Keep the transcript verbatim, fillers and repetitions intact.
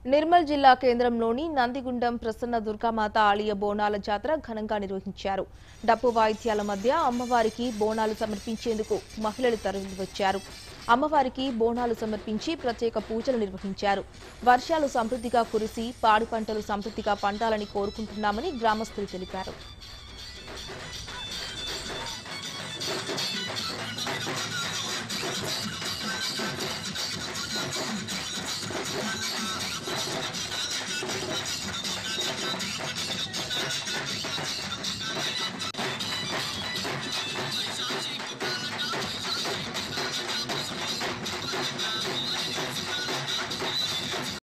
నిర్మల్ జిల్లా కేంద్రంలోని నందిగుండం ప్రసన్న దుర్గా మాత ఆలయ బోనాల జాతర ఘనంగా నిర్వహించారు. డప్పు వాయిద్యాల మధ్య అమ్మవారికి బోనాలు సమర్పించేందుకు మహిళలు తరలివచ్చారు. అమ్మవారికి బోనాలు సమర్పించి ప్రత్యేక పూజలు నిర్వహించారు. వర్షాలు సమృద్ధిగా కురిసి పాడి పంటలు సమృద్ధిగా పండాలని కోరుకుంటున్నామని గ్రామస్తులు తెలిపారు.